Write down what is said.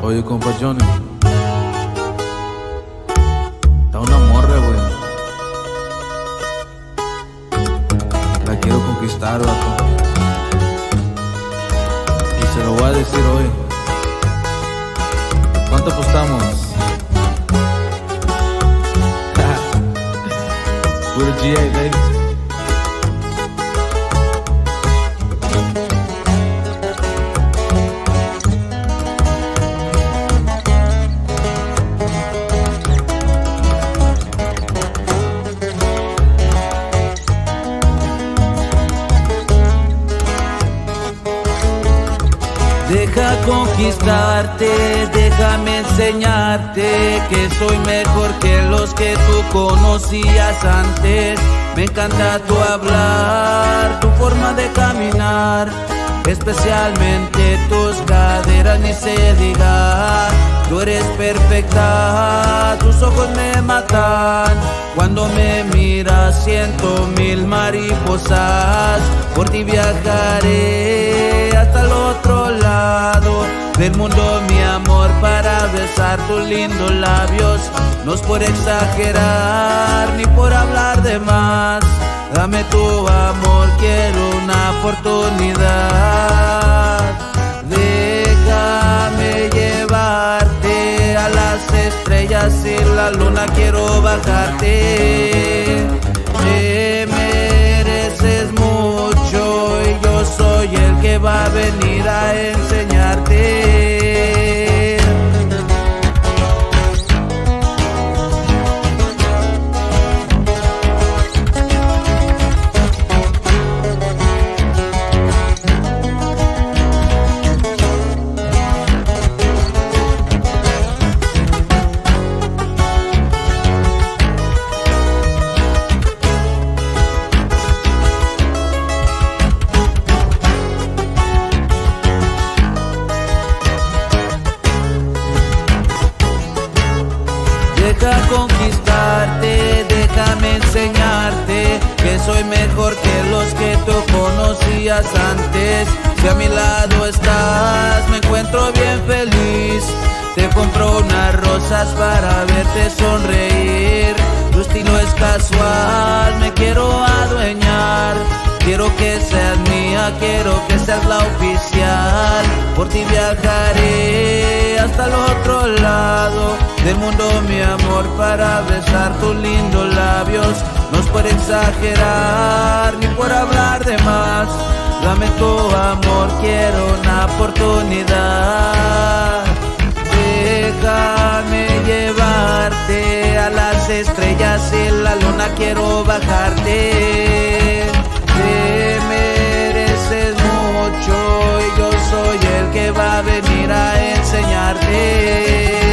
Oye, compa Johnny, está una morra, güey. La quiero conquistar, vato. Y se lo voy a decir hoy. ¿Cuánto apostamos? Puro GA, baby. Deja conquistarte, déjame enseñarte que soy mejor que los que tú conocías antes. Me encanta tu hablar, tu forma de caminar, especialmente tus caderas, ni se diga. Tú eres perfecta, tus ojos me matan. Cuando me miras siento mil mariposas. Por ti viajaré hasta el otro lado del mundo, mi amor, para besar tus lindos labios. No es por exagerar ni por hablar de más. Dame tu amor, quiero una oportunidad. Déjame llevarte a las estrellas y la luna, quiero bajarte. Me mereces mucho y yo soy el que va a venir a enseñarte. Deja conquistarte, déjame enseñarte que soy mejor que los que tú conocías antes. Si a mi lado estás, me encuentro bien feliz. Te compro unas rosas para verte sonreír. Tu estilo es casual, me quiero adueñar. Quiero que seas mía, quiero que seas la oficial. Por ti viajaré hasta el otro lado del mundo, mi amor, para besar tus lindos labios. No es por exagerar ni por hablar de más. Dame tu amor, quiero una oportunidad. Déjame llevarte a las estrellas y la luna, quiero bajarte. Te mereces mucho y yo soy el que va a venir a enseñarte.